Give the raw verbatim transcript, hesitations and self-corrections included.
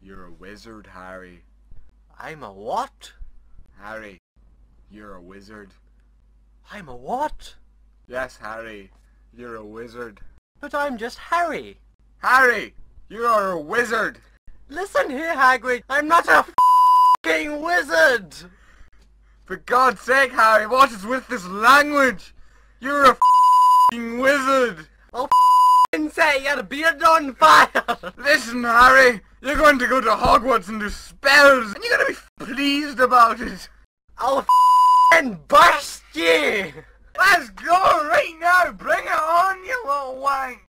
You're a wizard, Harry. I'm a what? Harry, you're a wizard. I'm a what? Yes, Harry, you're a wizard. But I'm just Harry. Harry, you are a wizard. Listen here, Hagrid, I'm not a f***ing wizard! For God's sake, Harry, what is with this language? You're a f***ing wizard. I'll f***ing say you had a beard on fire! Listen, Harry, you're going to go to Hogwarts and do spells, and you're going to be pleased about it. I'll f***ing burst you! Let's go right now, bring it on, you little wank.